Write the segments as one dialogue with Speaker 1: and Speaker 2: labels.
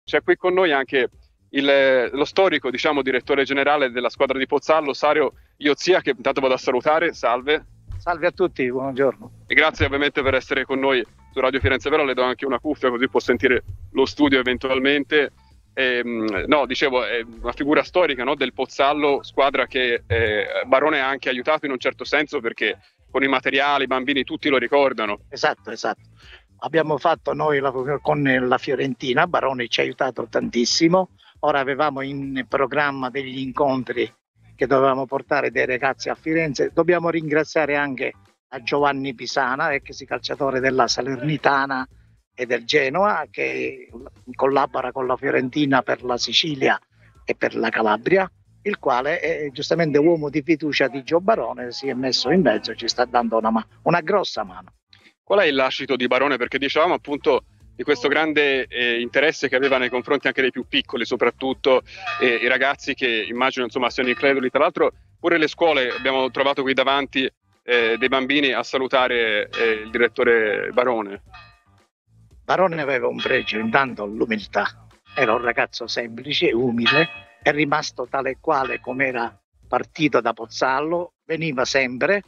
Speaker 1: c'è qui con noi anche lo storico, diciamo, direttore generale della squadra di Pozzallo, Sario Iozia, che intanto vado a salutare. Salve.
Speaker 2: Salve a tutti, buongiorno.
Speaker 1: E grazie ovviamente per essere con noi su Radio Firenze Vera. Le do anche una cuffia così può sentire lo studio eventualmente. No, dicevo, è una figura storica, no, del Pozzallo, squadra che Barone ha anche aiutato in un certo senso, perché con i materiali, i bambini tutti lo ricordano.
Speaker 2: Esatto. Abbiamo fatto noi con la Fiorentina, Barone ci ha aiutato tantissimo. Ora avevamo in programma degli incontri che dovevamo portare dei ragazzi a Firenze. Dobbiamo ringraziare anche a Giovanni Pisana, ex calciatore della Salernitana e del Genoa, che collabora con la Fiorentina per la Sicilia e per la Calabria, il quale è giustamente uomo di fiducia di Gio Barone, si è messo in mezzo e ci sta dando una grossa mano.
Speaker 1: Qual è il lascito di Barone? Perché dicevamo appunto di questo grande interesse che aveva nei confronti anche dei più piccoli, soprattutto i ragazzi che immagino insomma siano increduli. Tra l'altro pure le scuole, abbiamo trovato qui davanti dei bambini a salutare il direttore Barone.
Speaker 2: Barone aveva un pregio, intanto l'umiltà. Era un ragazzo semplice, umile, è rimasto tale e quale come era partito da Pozzallo, veniva sempre,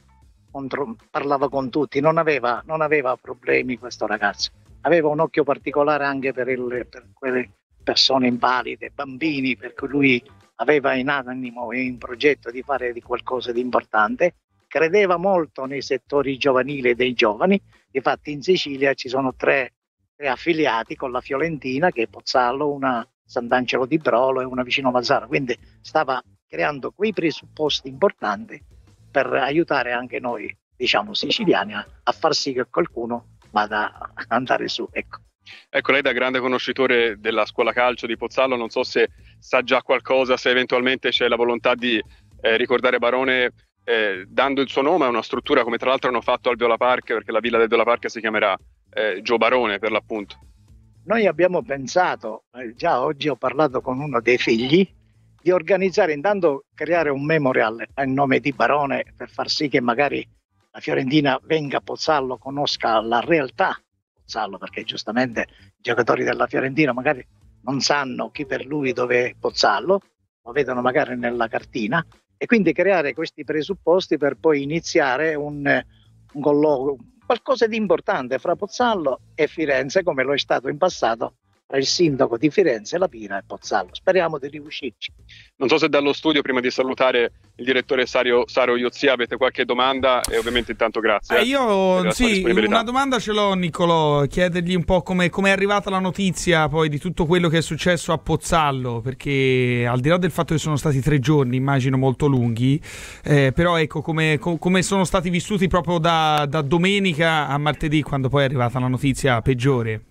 Speaker 2: parlava con tutti, non aveva problemi questo ragazzo. Aveva un occhio particolare anche per quelle persone invalide, bambini, per cui lui aveva in animo e in progetto di fare di qualcosa di importante. Credeva molto nei settori giovanili dei giovani. Infatti in Sicilia ci sono tre affiliati con la Fiorentina, che è Pozzallo, una Sant'Angelo di Brolo e una vicino Mazzara. Quindi stava creando quei presupposti importanti per aiutare anche noi, diciamo siciliani, a far sì che qualcuno vada a andare su.
Speaker 1: Ecco, lei da grande conoscitore della scuola calcio di Pozzallo, non so se sa già qualcosa, se eventualmente c'è la volontà di ricordare Barone dando il suo nome a una struttura come tra l'altro hanno fatto al Viola Park, perché la villa del Viola Park si chiamerà Gio Barone per l'appunto.
Speaker 2: Noi abbiamo pensato, già oggi ho parlato con uno dei figli, di organizzare, intanto creare un memorial a nome di Barone, per far sì che magari la Fiorentina venga a Pozzallo, conosca la realtà Pozzallo, perché giustamente i giocatori della Fiorentina magari non sanno chi per lui dove è Pozzallo, lo vedono magari nella cartina, e quindi creare questi presupposti per poi iniziare un colloquio, qualcosa di importante fra Pozzallo e Firenze, come lo è stato in passato tra il sindaco di Firenze, La Pira e Pozzallo. Speriamo di riuscirci.
Speaker 1: Non so se dallo studio, prima di salutare il direttore Sario Iozia, avete qualche domanda, e ovviamente intanto grazie.
Speaker 3: Io sì, una domanda ce l'ho, Niccolò, chiedergli un po' come è arrivata la notizia poi di tutto quello che è successo a Pozzallo, perché al di là del fatto che sono stati 3 giorni, immagino molto lunghi, però ecco come sono stati vissuti proprio da domenica a martedì, quando poi è arrivata la notizia peggiore.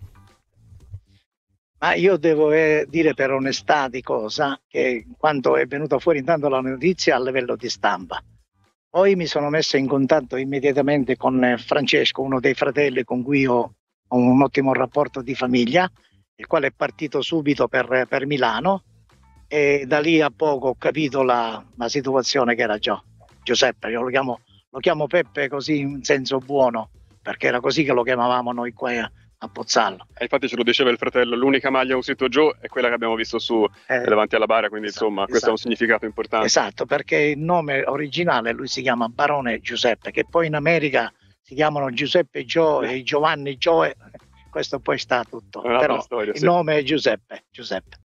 Speaker 2: Ma io devo dire per onestà di cosa, che quando è venuta fuori intanto la notizia a livello di stampa, poi mi sono messo in contatto immediatamente con Francesco, uno dei fratelli con cui ho un ottimo rapporto di famiglia, il quale è partito subito per Milano, e da lì a poco ho capito la situazione che era Giuseppe. Io lo chiamo Peppe così in senso buono, perché era così che lo chiamavamo noi qua a Pozzallo.
Speaker 1: Infatti ce lo diceva il fratello, l'unica maglia che ho scritto Gio è quella che abbiamo visto su davanti alla bara, quindi insomma questo ha un significato importante.
Speaker 2: Esatto, perché il nome originale lui si chiama Barone Giuseppe, che poi in America si chiamano Giuseppe Gio e Giovanni Gio, questo poi sta tutto, però storia, il nome è Giuseppe.